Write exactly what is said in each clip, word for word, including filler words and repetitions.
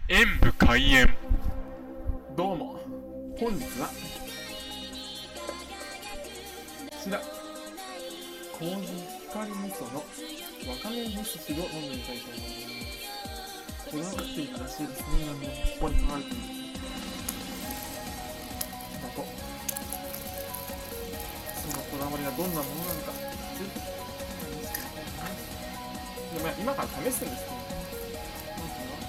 演武開演。 どうも、本日はこちら麹光味噌のわかめ味噌汁を飲んでみたいと思います。こだわっていたらしいですね。なんでここに書かれています。あとそのこだわりがどんなものなのか、ぜひ試してみたいと思います。で、まあ、今から試すんですけどね。まずは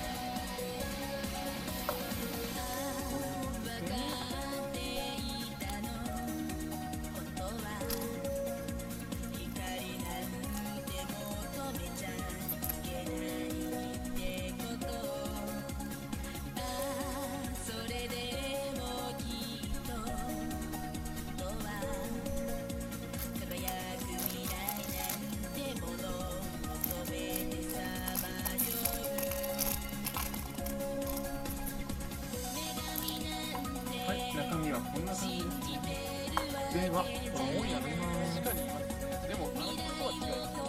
はい、中身はこんな感じですね。では、これをやめます。 確かに、でも、あのことは違います。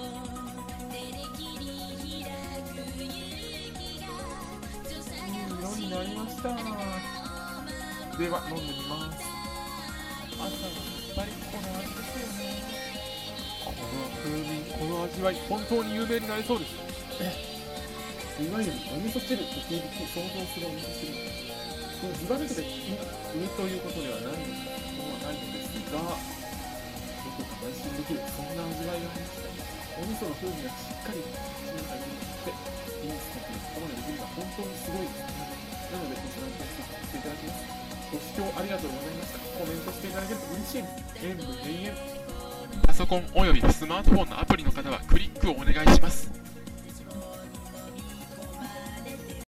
いい色になりました。では、飲んでみます。朝はやっぱりこの味ですよね。 この風味、この味わい、本当に有名になりそうです。 いわゆるお味噌汁と聞いて想像するお味噌汁。このずば抜けて上ということではないのはないのですが、どこか安心できる、そんな味わいがありました。お味噌の風味がしっかり口の中に入って、インスタントにここまでできるのは本当にすごいですね。なので、こちらのテストさせていただきます。ご視聴ありがとうございました。コメントしていただけると嬉しいです。演武閉園。 パソコンおよびスマートフォンのアプリの方はクリックをお願いします。